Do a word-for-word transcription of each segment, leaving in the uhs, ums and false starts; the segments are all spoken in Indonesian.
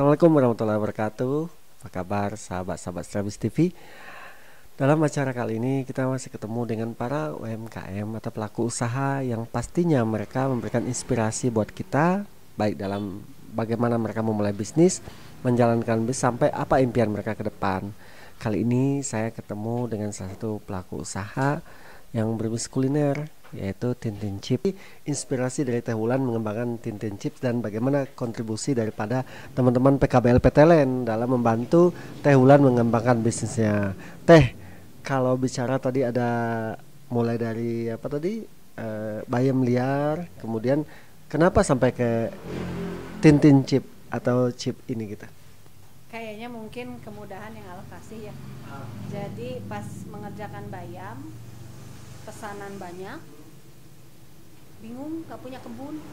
Assalamualaikum warahmatullahi wabarakatuh. Apa kabar sahabat-sahabat Strabis T V? Dalam acara kali ini kita masih ketemu dengan para U M K M atau pelaku usaha yang pastinya mereka memberikan inspirasi buat kita, baik dalam bagaimana mereka memulai bisnis, menjalankan bisnis sampai apa impian mereka ke depan. Kali ini saya ketemu dengan salah satu pelaku usaha yang berbisnis kuliner, yaitu Tintin Chips. Inspirasi dari Teh Wulan mengembangkan Tintin Chips dan bagaimana kontribusi daripada teman-teman P K B L P T L N dalam membantu Teh Wulan mengembangkan bisnisnya. Teh, kalau bicara tadi ada mulai dari apa tadi uh, bayam liar, kemudian kenapa sampai ke Tintin Chip atau chip ini gitu? Kayaknya mungkin kemudahan yang Allah kasih ya. Jadi pas mengerjakan bayam, pesanan banyak, bingung, gak punya kebun,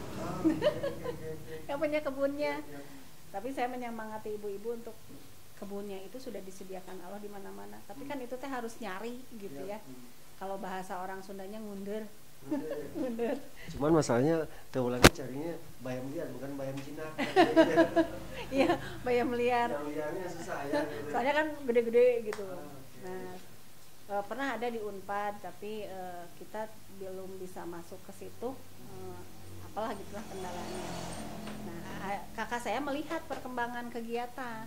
gak punya kebunnya. Tapi saya menyemangati ibu-ibu untuk kebunnya itu sudah disediakan Allah di mana-mana. Tapi kan itu teh harus nyari gitu ya. Kalau bahasa orang Sundanya ngundur. Ngundur. Cuman masalahnya Teh Wulan carinya bayam liar bukan bayam Cina. Iya, bayam liar. Yang liarnya susah ya. Gitu. Soalnya kan gede-gede gitu. Nah, e, pernah ada di Unpad tapi e, kita belum bisa masuk ke situ. E, apalah gitulah kendalanya. Nah, kakak saya melihat perkembangan kegiatan.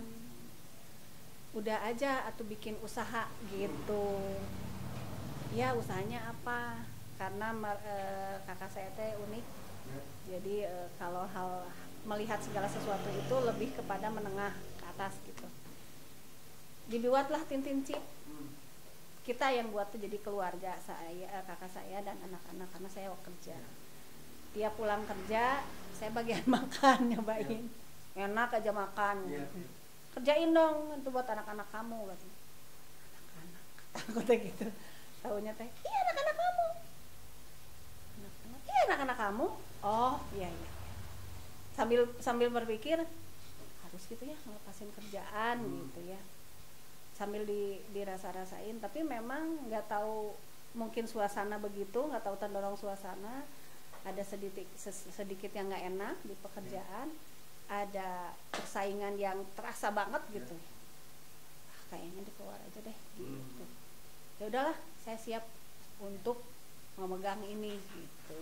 Udah aja atau bikin usaha gitu. Ya, usahanya apa? Karena e, kakak saya teh unik. Jadi e, kalau hal melihat segala sesuatu itu lebih kepada menengah ke atas gitu. Dibuatlah Tintin Chip. Kita yang buat tuh jadi keluarga saya, kakak saya dan anak-anak karena saya kerja. Dia pulang kerja, saya bagian makan nyobain. Enak aja makan. Gitu. Kerjain dong itu buat anak-anak kamu gitu. Anak-anak, takutnya gitu. Taunya teh, iya anak-anak kamu. Anak-anak, iya anak-anak kamu. Oh iya iya. Sambil sambil berpikir harus gitu ya ngelepasin kerjaan hmm. gitu ya. Sambil di, dirasa-rasain, tapi memang nggak tahu mungkin suasana begitu, nggak tahu terdorong suasana, ada sedikit sedikit yang nggak enak di pekerjaan, ada persaingan yang terasa banget gitu, ah, kayaknya dikeluar aja deh gitu. Ya udahlah, saya siap untuk memegang ini gitu.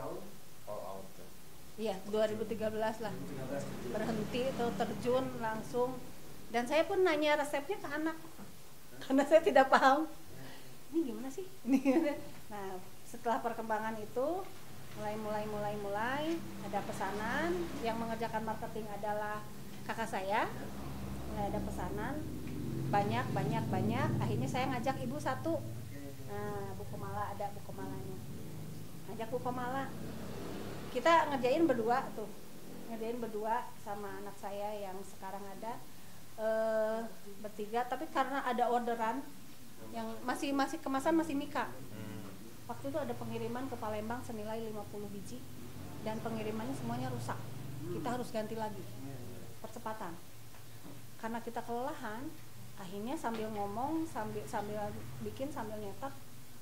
Iya, dua ribu tiga belas lah berhenti itu terjun langsung. Dan saya pun nanya resepnya ke anak karena saya tidak paham ini gimana sih. Nah setelah perkembangan itu mulai mulai mulai mulai ada pesanan, yang mengerjakan marketing adalah kakak saya. Mulai ada pesanan banyak banyak banyak, akhirnya saya ngajak ibu satu. Nah Bu Komala, ada Bu Komalanya, ngajak Bu Komala, kita ngerjain berdua tuh, ngerjain berdua sama anak saya yang sekarang ada. Uh, bertiga, tapi karena ada orderan yang masih masih kemasan masih Mika. Waktu itu ada pengiriman ke Palembang senilai lima puluh biji dan pengirimannya semuanya rusak. Kita harus ganti lagi. Percepatan. Karena kita kelelahan, akhirnya sambil ngomong, sambil sambil bikin, sambil nyetak.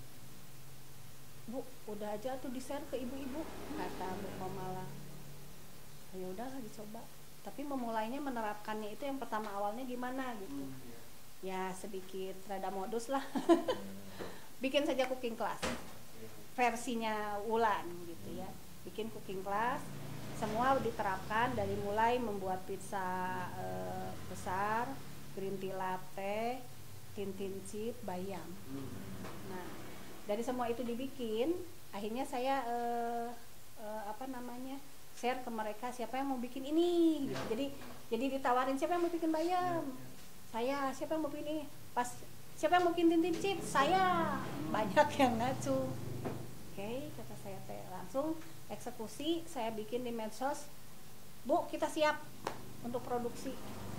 Bu, udah aja tuh di-share ke ibu-ibu, kata Bu Komala. Ya udahlah dicoba. Tapi memulainya menerapkannya itu yang pertama awalnya gimana gitu. Ya sedikit rada modus lah. Bikin saja cooking class versinya Wulan gitu ya. Bikin cooking class, semua diterapkan dari mulai membuat pizza e, besar, green tea latte, Tintin Chip, bayam. Nah dari semua itu dibikin, akhirnya saya e, e, apa namanya share ke mereka siapa yang mau bikin ini gitu. jadi jadi ditawarin siapa yang mau bikin bayam, saya, siapa yang mau bikin ini, pas siapa yang mau bikin Tintin Chip, saya. Banyak yang ngacu. Oke, okay, kata saya teh langsung eksekusi, saya bikin di medsos. Bu, kita siap untuk produksi.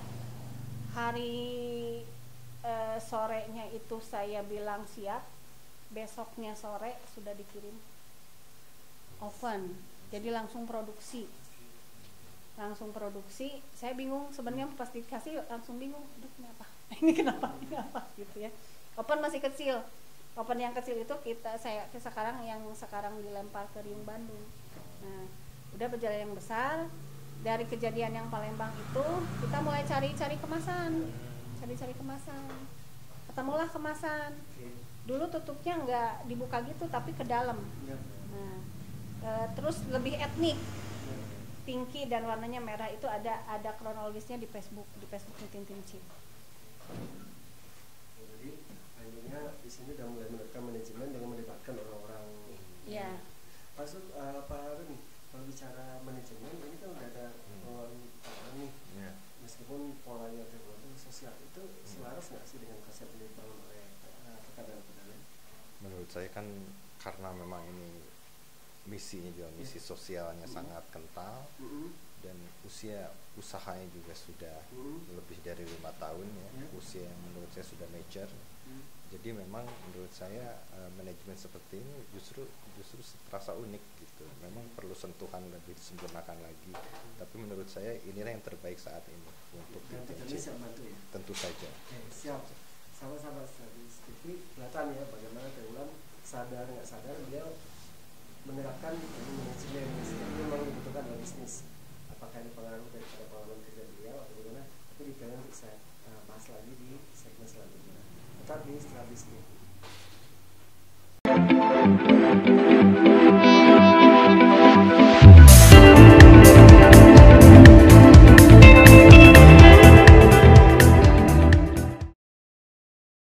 Hari e, sorenya itu saya bilang siap, besoknya sore sudah dikirim oven. Jadi langsung produksi, langsung produksi. Saya bingung sebenarnya pas dikasih langsung bingung, aduh kenapa, ini kenapa, ini apa gitu ya. Open masih kecil, open yang kecil itu kita saya sekarang yang sekarang dilempar ke Riung Bandung. Nah udah berjalan yang besar, dari kejadian yang Palembang itu kita mulai cari-cari kemasan, cari-cari kemasan, ketemulah kemasan. Dulu tutupnya nggak dibuka gitu tapi ke dalam. Nah, e, terus lebih etnik, pinky dan warnanya merah, itu ada ada kronologisnya di Facebook, di Facebook Tintin Chip. Jadi akhirnya di sini udah mulai menerapkan manajemen dengan melibatkan orang-orang. Iya. Maksud uh, Pak Harun nih, kalau bicara manajemen ini kan udah ada orang orang nih. Yeah. Meskipun polanya terbentuk sosial itu selaras nggak sih dengan konsep yang dibangun oleh pekadang-pekadang? Menurut saya kan karena memang ini misinya juga misi sosialnya mm-hmm. sangat kental mm-hmm. dan usia usahanya juga sudah mm-hmm. lebih dari lima tahun ya, yeah. usia yang menurut saya sudah mature. Mm-hmm. Jadi memang menurut saya uh, manajemen seperti ini justru justru terasa unik gitu. Memang perlu sentuhan lebih disempurnakan lagi. Mm-hmm. Tapi menurut saya inilah yang terbaik saat ini untuk dan tentu siap bantu ya. Tentu saja. Oke, siap. Sama-sama Stratibis T V kelihatan ya bagaimana Triwulan sadar nggak sadar beliau menerapkan manajemen yang memang dibutuhkan dalam bisnis. Apakah ini pengaruh daripada pengalaman kerja beliau atau bagaimana? Tapi detailnya bisa uh, bahas lagi di segmen selanjutnya. Tetap di Stratibis T V.